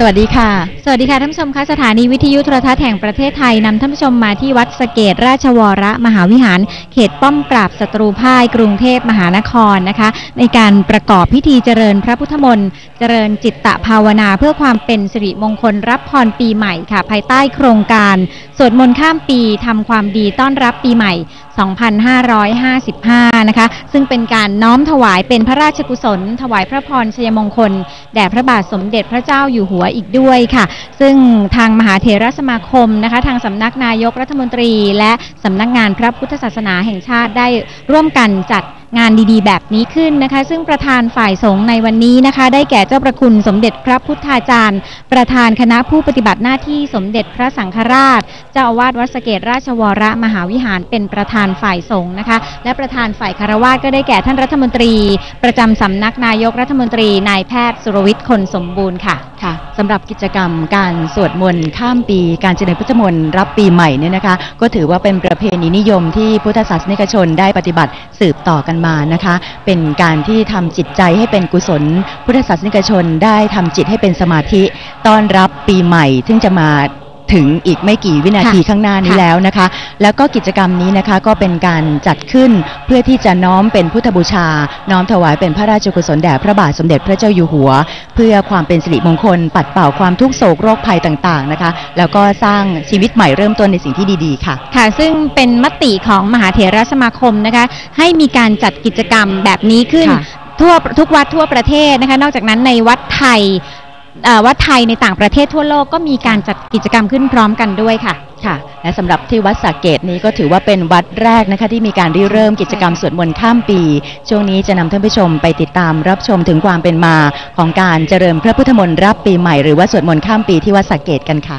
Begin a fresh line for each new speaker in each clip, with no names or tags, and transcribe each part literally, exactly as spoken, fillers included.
วัสดีค่ะสวัสดีค่ะท่านผู้ชมคะสถานีวิทยุโทรทัศน์แห่งประเทศไทยนำท่านผู้ชมมาที่วัดสะเกษราชวรมหาวิหารเขตป้อมปราบศัตรูพ่ายกรุงเทพมหานครนะคะในการประกอบพิธีเจริญพระพุทธมนต์เจริญจิตตภาวนาเพื่อความเป็นสิริมงคลรับพรปีใหม่ค่ะภายใต้โครงการสวดมนต์ข้ามปีทำความดีต้อนรับปีใหม่สองพันห้าร้อยห้าสิบห้านะคะซึ่งเป็นการน้อมถวายเป็นพระราชกุศลถวายพระพรชัยมงคลแด่พระบาทสมเด็จพระเจ้าอยู่หัวอีกด้วยค่ะซึ่งทางมหาเถรสมาคมนะคะทางสำนักนายกรัฐมนตรีและสำนักงานพระพุทธศาสนาแห่งชาติได้ร่วมกันจัดงานดีๆแบบนี้ขึ้นนะคะซึ่งประธานฝ่ายสงฆ์ในวันนี้นะคะได้แก่เจ้าประคุณสมเด็จพระพุทธาจารย์ประธานคณะผู้ปฏิบัติหน้าที่สมเด็จพระสังฆราชเจ้าอาวาสวัดสะเกษราชวรมหาวิหารเป็นประธานฝ่ายสงฆ์นะคะและประธานฝ่ายคฤหัสถ์ก็ได้แก่ท่านรัฐมนตรีประจำสำนักนายกรัฐมนตรีนายแพทย์สุรวิทย์คนสมบูรณ์ค่ะ
ค่ะสำหรับกิจกรรมการสวดมนต์ข้ามปีการเจริญพุทธมนต์รับปีใหม่เนี่ยนะคะก็ถือว่าเป็นประเพณีนิยมที่พุทธศาสนิกชนได้ปฏิบัติสืบต่อกันมานะคะเป็นการที่ทำจิตใจให้เป็นกุศลพุทธศาสนิกชนได้ทำจิตให้เป็นสมาธิต้อนรับปีใหม่ซึ่งจะมาถึงอีกไม่กี่วินาทีข้างหน้านี้แล้วนะคะแล้วก็กิจกรรมนี้นะคะก็เป็นการจัดขึ้นเพื่อที่จะน้อมเป็นพุทธบูชาน้อมถวายเป็นพระราชกุศลแด่พระบาทสมเด็จพระเจ้าอยู่หัวเพื่อความเป็นสิริมงคลปัดเป่าความทุกข์โศกโรคภัยต่างๆนะคะแล้วก็สร้างชีวิตใหม่เริ่มต้นในสิ่งที่ดีๆค่ะ
ค่ะซึ่งเป็นมติของมหาเถรสมาคมนะคะให้มีการจัดกิจกรรมแบบนี้ขึ้นทั่วทุกวัดทั่วประเทศนะคะนอกจากนั้นในวัดไทยวัดไทยในต่างประเทศทั่วโลกก็มีการจัดกิจกรรมขึ้นพร้อมกันด้วยค่ะ
ค่ะและสำหรับที่วัดสะเกษนี้ก็ถือว่าเป็นวัดแรกนะคะที่มีการริเริ่มกิจกรรมสวดมนต์ข้ามปีช่วงนี้จะนำท่านผู้ชมไปติดตามรับชมถึงความเป็นมาของการเจริญพระพุทธมนต์รับปีใหม่หรือว่าสวดมนต์ข้ามปีที่วัดสะเกษกันค่ะ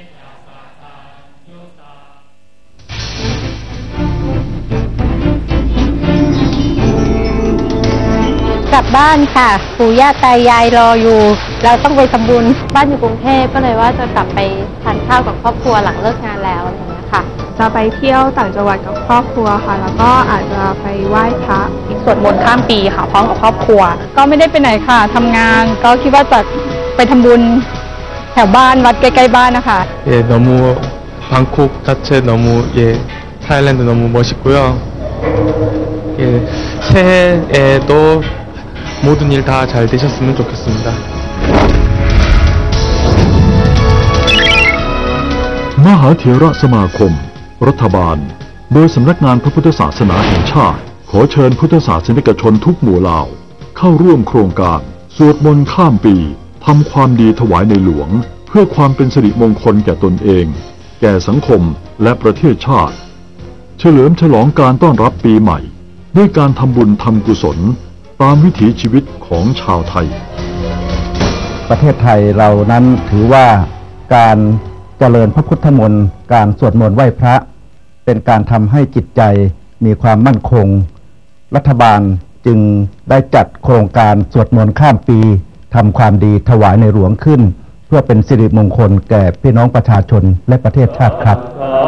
กลับบ้านค่ะปู่ย่าตายายรออยู่เราต้องไปทำบุญบ้านอยู่กรุงเทพก็เลยว่าจะกลับไปทานข้าวกับครอบครัวหลังเลิกงานแล้วอย่างเงี้ยค่ะ
จะไปเที่ยวต่างจังหวัดกับครอบครัวค่ะแล้วก็อาจจะไปไหว้พระ
สวดมนต์ข้ามปีค่ะพร้อมกับครอบครัว
ก็ไม่ได้ไปไหนค่ะทำงานก็คิดว่าจะไปทำบุญแถวบ้านวัดใกล้ๆบ้านนะคะ
예 너무 방콕 자체 너무 예 타일랜드 너무 멋있고요. 예 새해에도 모든 일 다 잘 되셨으면 좋겠습니다.
มหาเถรสมาคมรัฐบาลโดยสำนักงานพระพุทธศาสนาแห่งชาติขอเชิญพุทธศาสนิกชนทุกหมู่เหล่าเข้าร่วมโครงการสวดมนต์ข้ามปีทำความดีถวายในหลวงเพื่อความเป็นสิริมงคลแก่ตนเองแก่สังคมและประเทศชาติเฉลิมฉลองการต้อนรับปีใหม่ด้วยการทำบุญทำกุศลตามวิถีชีวิตของชาวไทย
ประเทศไทยเรานั้นถือว่าการเจริญพระพุทธมนต์การสวดมนต์ไหว้พระเป็นการทำให้จิตใจมีความมั่นคงรัฐบาลจึงได้จัดโครงการสวดมนต์ข้ามปีทำความดีถวายในหลวงขึ้นเพื่อเป็นสิริมงคลแก่พี่น้องประชาชนและประเทศชาติครับ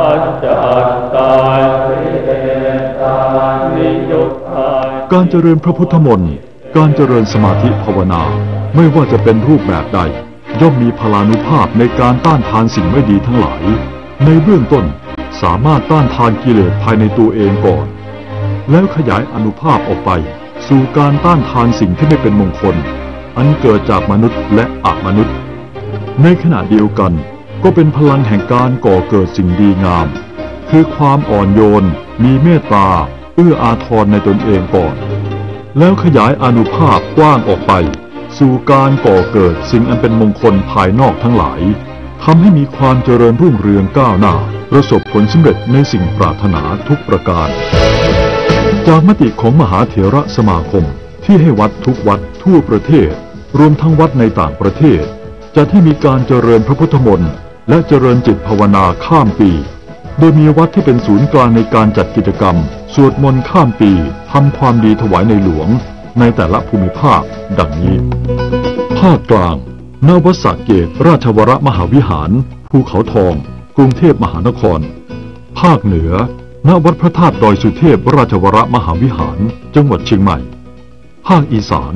การเจริญพระพุทธมนต์การเจริญสมาธิภาวนาไม่ว่าจะเป็นรูปแบบใดย่อมมีพลานุภาพในการต้านทานสิ่งไม่ดีทั้งหลายในเบื้องต้นสามารถต้านทานกิเลสภายในตัวเองก่อนแล้วขยายอานุภาพออกไปสู่การต้านทานสิ่งที่ไม่เป็นมงคลอันเกิดจากมนุษย์และอมนุษย์ในขณะเดียวกันก็เป็นพลังแห่งการก่อเกิดสิ่งดีงามคือความอ่อนโยนมีเมตตาเอื้ออาทรในตนเองก่อนแล้วขยายอานุภาพกว้างออกไปสู่การก่อเกิดสิ่งอันเป็นมงคลภายนอกทั้งหลายทำให้มีความเจริญรุ่งเรืองก้าวหน้าประสบผลสำเร็จในสิ่งปรารถนาทุกประการจากมติของมหาเถรสมาคมที่ให้วัดทุกวัดทั่วประเทศรวมทั้งวัดในต่างประเทศจะที่มีการเจริญพระพุทธมนต์และเจริญจิตภาวนาข้ามปีโดยมีวัดที่เป็นศูนย์กลางในการจัดกิจกรรมสวดมนต์ข้ามปีทำความดีถวายในหลวงในแต่ละภูมิภาคดังนี้ภาคกลางณวัดสะเกษราชวรมหาวิหารภูเขาทองกรุงเทพมหานครภาคเหนือณวัดพระธาตุดอยสุเทพราชวรมหาวิหารจังหวัดเชียงใหม่ภาคอีสาน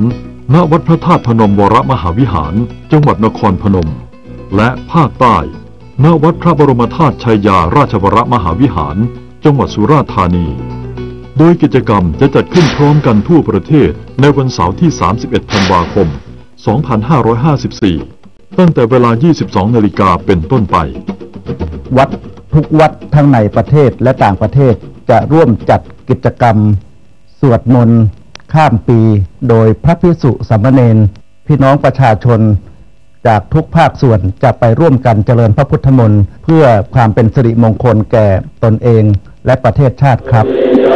ณวัดพระธาตุพนมวรมหาวิหารจังหวัดนครพนมและภาคใต้ณวัดพระบรมธาตุชัยยาราชวรมหาวิหารจังหวัดสุราษฎร์ธานีโดยกิจกรรมจะจัดขึ้นพร้อมกันทั่วประเทศในวันเสาร์ที่สามสิบเอ็ดธันวาคมสองพันห้าร้อยห้าสิบสี่ตั้งแต่เวลา ยี่สิบสองนาฬิกาเป็นต้นไป
วัดทุกวัดทั้งในประเทศและต่างประเทศจะร่วมจัดกิจกรรมสวดมนต์ข้ามปีโดยพระภิกษุสามเณรพี่น้องประชาชนจากทุกภาคส่วนจะไปร่วมกันเจริญพระพุทธมนต์เพื่อความเป็นสิริมงคลแก่ตนเองและประเทศชาติครับ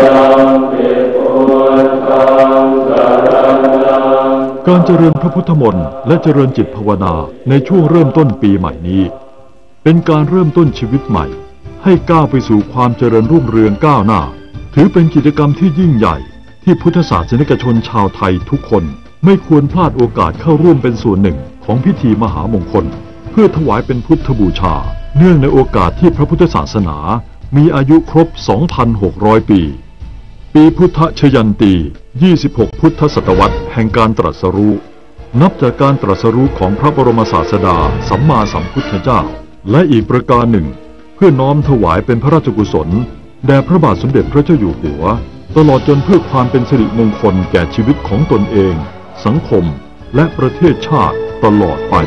การเจริญพระพุทธมนต์และเจริญจิตภาวนาในช่วงเริ่มต้นปีใหม่นี้เป็นการเริ่มต้นชีวิตใหม่ให้ก้าวไปสู่ความเจริญรุ่งเรืองก้าวหน้าถือเป็นกิจกรรมที่ยิ่งใหญ่ที่พุทธศาสนิกชนชาวไทยทุกคนไม่ควรพลาดโอกาสเข้าร่วมเป็นส่วนหนึ่งของพิธีมหามงคลเพื่อถวายเป็นพุทธบูชาเนื่องในโอกาสที่พระพุทธศาสนามีอายุครบ สองพันหกร้อย ปีปีพุทธชยันตี ยี่สิบหก พุทธศตวรรษแห่งการตรัสรู้นับจากการตรัสรู้ของพระบรมศาสดาสัมมาสัมพุทธเจ้าและอีกประการหนึ่งเพื่อน้อมถวายเป็นพระราชกุศลแด่พระบาทสมเด็จพระเจ้าอยู่หัวตลอดจนเพื่อความเป็นสิริมงคลแก่ชีวิตของตนเองสังคมและประเทศชาติตลอดไป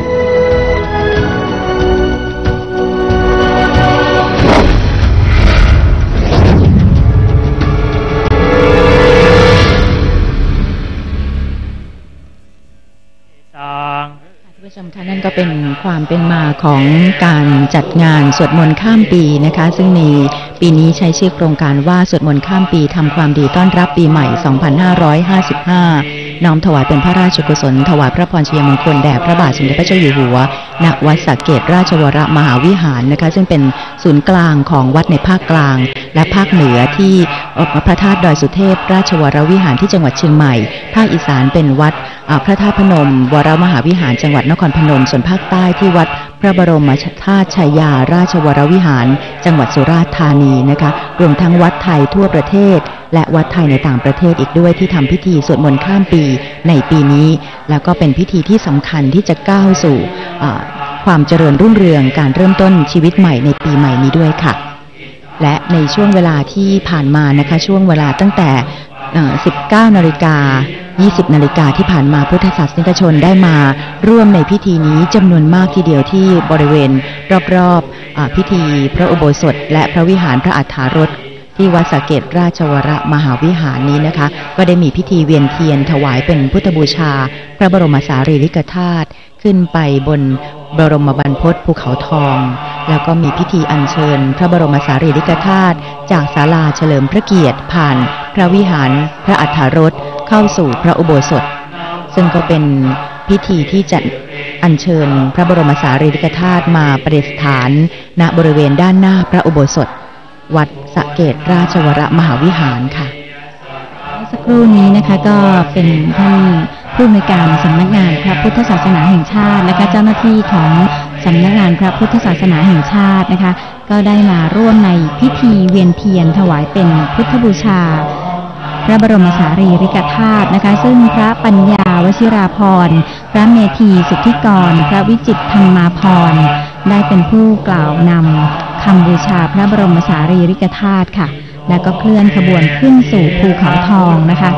ท่านผู้ชมคะนั่นก็เป็นความเป็นมาของการจัดงานสวดมนต์ข้ามปีนะคะซึ่งในปีนี้ใช้ชื่อโครงการว่าสวดมนต์ข้ามปีทำความดีต้อนรับปีใหม่ สองพันห้าร้อยห้าสิบห้า น้อมถวายเป็นพระราชกุศลถวายพระพรชัยมงคลแด่พระบาทสมเด็จพระเจ้าอยู่หัวณวัดสระเกษราชวรมหาวิหารนะคะซึ่งเป็นศูนย์กลางของวัดในภาคกลางและภาคเหนือที่พระธาตุดอยสุเทพราชวรวิหารที่จังหวัดเชียงใหม่ภาคอีสานเป็นวัดพระธาตุพนมวรมหาวิหารจังหวัดนครพนมส่วนภาคใต้ที่วัดพระบรมธาตุชัยยาราชวรวิหารจังหวัดสุราษฎร์ธานีนะคะรวมทั้งวัดไทยทั่วประเทศและวัดไทยในต่างประเทศอีกด้วยที่ทำพิธีสวดมนต์ข้ามปีในปีนี้แล้วก็เป็นพิธีที่สำคัญที่จะก้าวสู่ความเจริญรุ่งเรืองการเริ่มต้นชีวิตใหม่ในปีใหม่นี้ด้วยค่ะและในช่วงเวลาที่ผ่านมานะคะช่วงเวลาตั้งแต่สิบเก้านาฬิกายี่สิบนาฬิกาที่ผ่านมาพุทธศาสนิกชนได้มาร่วมในพิธีนี้จำนวนมากทีเดียวที่บริเวณรอบๆพิธีพระอุโบสถและพระวิหารพระอัฏฐารสที่วัดสระเกษราชวรมหาวิหารนี้นะคะก็ได้มีพิธีเวียนเทียนถวายเป็นพุทธบูชาพระบรมสารีริกธาตุขึ้นไปบนบรมบรรพตภูเขาทองแล้วก็มีพิธีอัญเชิญพระบรมสารีริกธาตุจากศาลาเฉลิมพระเกียรติผ่านพระวิหารพระอัฏฐารสเข้าสู่พระอุโบสถซึ่งก็เป็นพิธีที่จะอัญเชิญพระบรมสารีริกธาตุมาประดิษฐานณบริเวณด้านหน้าพระอุโบสถวัดสระเกษราชวรมหาวิหารค่ะ
สักครู่นี้นะคะก็เป็นท่านผู้อำนวยการสำนักงานพระพุทธศาสนาแห่งชาติและเจ้าหน้าที่ของสำนักงานพระพุทธศาสนาแห่งชาตินะคะก็ได้มาร่วมในพิธีเวียนเทียนถวายเป็นพุทธบูชาพระบรมสารีริกธาตุนะคะซึ่งพระปัญญาวชิราภรณ์พระเมธีสุทธิกรพระวิจิตรธรรมาภรณ์ได้เป็นผู้กล่าวนำคำบูชาพระบรมสารีริกธาตุค่ะและก็เคลื่อนขบวนขึ้นสู่ภูเขาทองนะคะ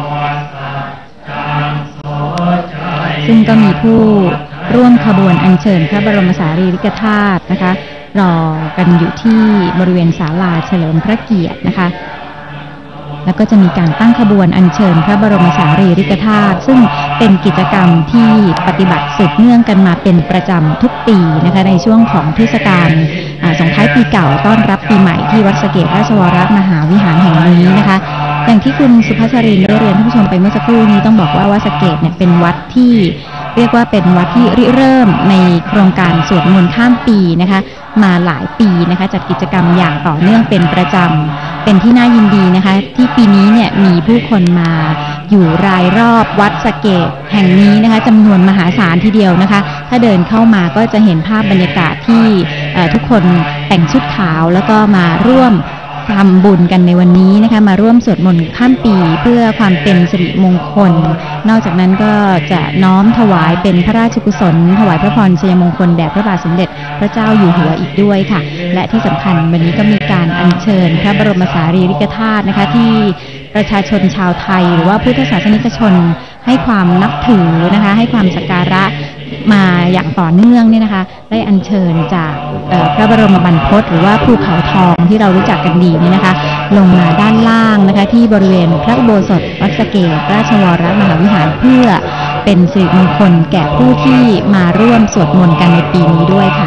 ซึ่งก็มีผู้ร่วมขบวนอัญเชิญพระบรมสารีริกธาตุนะคะรอกันอยู่ที่บริเวณศาลาเฉลิมพระเกียรตินะคะแล้วก็จะมีการตั้งขบวนอัญเชิญพระบรมสารีริกธาตุซึ่งเป็นกิจกรรมที่ปฏิบัติสืบเนื่องกันมาเป็นประจำทุกปีนะคะในช่วงของเทศกาลส่งท้ายปีเก่าต้อนรับปีใหม่ที่วัดสระเกษราชวรมหาวิหารแห่งนี้นะคะอย่างที่คุณสุภาษรินได้เรียนท่านผู้ชมไปเมื่อสักครู่นี้ต้องบอกว่าวัดสระเกษเนี่ยเป็นวัดที่เรียกว่าเป็นวัดที่ริเริ่มในโครงการสวดมนต์ข้ามปีนะคะมาหลายปีนะคะจัดกิจกรรมอย่างต่อเนื่องเป็นประจำเป็นที่น่ายินดีนะคะที่ปีนี้เนี่ยมีผู้คนมาอยู่รายรอบวัดสระเกษแห่งนี้นะคะจำนวนมหาศาลทีเดียวนะคะถ้าเดินเข้ามาก็จะเห็นภาพบรรยากาศที่ทุกคนแต่งชุดขาวแล้วก็มาร่วมทำบุญกันในวันนี้นะคะมาร่วมสวดมนต์ข้ามปีเพื่อความเป็นสิริมงคลนอกจากนั้นก็จะน้อมถวายเป็นพระราชกุศลถวายพระพรชัยมงคลแด่พระบาทสมเด็จพระเจ้าอยู่หัวอีกด้วยค่ะและที่สำคัญวันนี้ก็มีการอัญเชิญพระบรมสารีริกธาตุนะคะที่ประชาชนชาวไทยหรือว่าพุทธศาสนิกชนให้ความนับถือนะคะให้ความสักการะมาอย่างต่อเนื่องเนี่ยนะคะได้อัญเชิญจากพระบรมบรรพตหรือว่าภูเขาทองที่เรารู้จักกันดีนี่นะคะลงมาด้านล่างนะคะที่บริเวณพระอุโบสถวัดสะเกษราชวรมหาวิหารเพื่อเป็นสิริมงคลแก่ผู้ที่มาร่วมสวดมนต์กันในปีนี้ด้วยค่ะ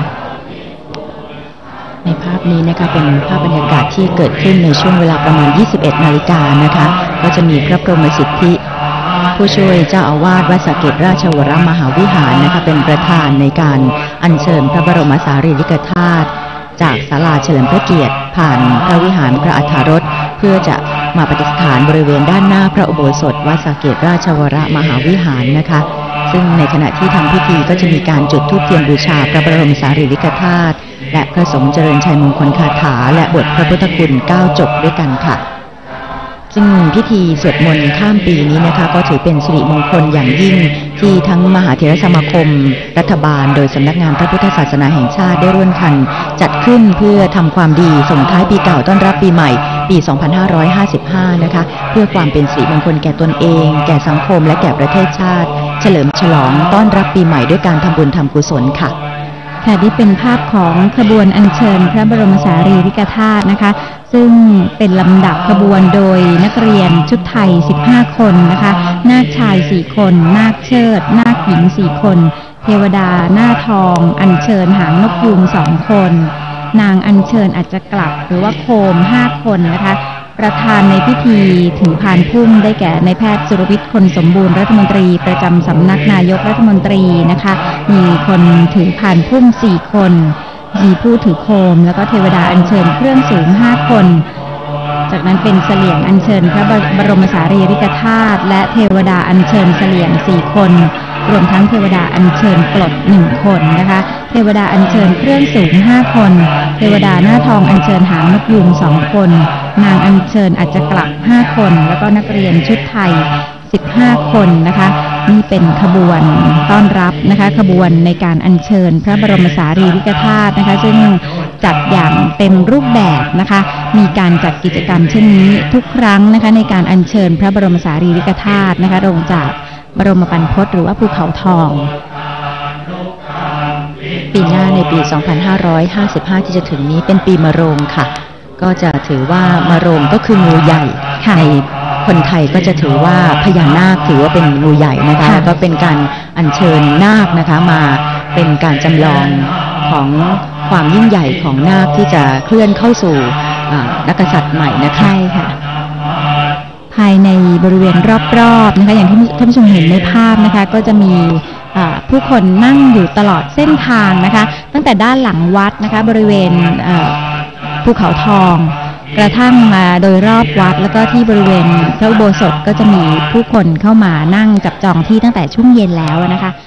ในภาพนี้นะคะเป็นภาพบรรยากาศที่เกิดขึ้นในช่วงเวลาประมาณยี่สิบเอ็ดนาฬิกานะคะก็จะมีพระพรหมสิทธิผู้ช่วยเจ้าอาวาสวัดสะเกษราชวรมหาวิหารนะคะเป็นประธานในการอัญเชิญพระบรมสารีริกธาตุจากศาลาเฉลิมพระเกียรติผ่านพระวิหารพระอัฏฐารสเพื่อจะมาประดิษฐานบริเวณด้านหน้าพระอุโบสถวัดสะเกษราชวรมหาวิหารนะคะซึ่งในขณะที่ทำพิธีก็จะมีการจุดธูปเทียนบูชาพระบรมสารีริกธาตุและพระสงฆ์เจริญชัยมงคลคาถาและบทพระพุทธคุณเก้าจบด้วยกันค่ะซึ่งพิธีสวดมนต์ข้ามปีนี้นะคะก็ถือเป็นสิริมงคลอย่างยิ่งที่ทั้งมหาเถรสมาคมรัฐบาลโดยสำนักงานพระพุทธศาสนาแห่งชาติได้ร่วมกันจัดขึ้นเพื่อทำความดีส่งท้ายปีเก่าต้อนรับปีใหม่ปี สองพันห้าร้อยห้าสิบห้า นะคะเพื่อความเป็นสิริมงคลแก่ตนเองแก่สังคมและแก่ประเทศชาติเฉลิมฉลองต้อนรับปีใหม่ด้วยการทำบุญทำกุศลค่ะ
ค่ะนี่เป็นภาพของขบวนอัญเชิญพระบรมสารีริกธาตุนะคะซึ่งเป็นลำดับขบวนโดยนักเรียนชุดไทยสิบห้าคนนะคะนาคชายสี่คนนาคเชิดนาคหญิงสี่คนเทวดาหน้าทองอัญเชิญหางนกยูงสองคนนางอัญเชิญอาจจะกลับหรือว่าโคมห้าคนนะคะประธานในพิธีถือพานพุ่มได้แก่นายแพทย์สุรวิทย์คนสมบูรณ์รัฐมนตรีประจำสำนักนายกรัฐมนตรีนะคะมีคนถือพานพุ่มสี่คนมีผู้ถือโคมแล้วก็เทวดาอัญเชิญเครื่องสูงห้าคนจากนั้นเป็นเสลี่ยงอัญเชิญพระบรมสารีริกธาตุและเทวดาอัญเชิญเสลี่ยงสี่คนรวมทั้งเทวดาอัญเชิญกลดหนึ่งคนนะคะเทวดาอัญเชิญเครื่องสูงห้าคนเทวดาหน้าทองอัญเชิญหางนกยูงสองคนนางอัญเชิญอาจจะกลับห้าคนแล้วก็นักเรียนชุดไทยสิบห้าคนนะคะนี่เป็นขบวนต้อนรับนะคะขบวนในการอัญเชิญพระบรมสารีริกธาตุนะคะซึ่งจัดอย่างเต็มรูปแบบนะคะมีการจัดกิจกรรมเช่นนี้ทุกครั้งนะคะในการอัญเชิญพระบรมสารีริกธาตุนะคะลงจากบรมบรรพตหรือว่าภูเขาทอง
ปีหน้าในปี สองพันห้าร้อยห้าสิบห้า ที่จะถึงนี้เป็นปีมะโรงค่ะก็จะถือว่ามะโรงก็คืองูใหญ่ในคนไทยก็จะถือว่าพญานาคถือว่าเป็นงูใหญ่นะคะแล้วก็เป็นการอัญเชิญนาคนะคะมาเป็นการจำลองของความยิ่งใหญ่ของนาคที่จะเคลื่อนเข้าสู่นักษัตริย์ใหม่นะคะใช่ค่ะ
ภายในบริเวณรอบๆนะคะอย่างที่ท่านผู้ชมเห็นในภาพนะคะก็จะมีผู้คนนั่งอยู่ตลอดเส้นทางนะคะตั้งแต่ด้านหลังวัดนะคะบริเวณภูเขาทองกระทั่งมาโดยรอบวัดแล้วก็ที่บริเวณพระอุโบสถก็จะมีผู้คนเข้ามานั่งจับจองที่ตั้งแต่ช่วงเย็นแล้วนะคะ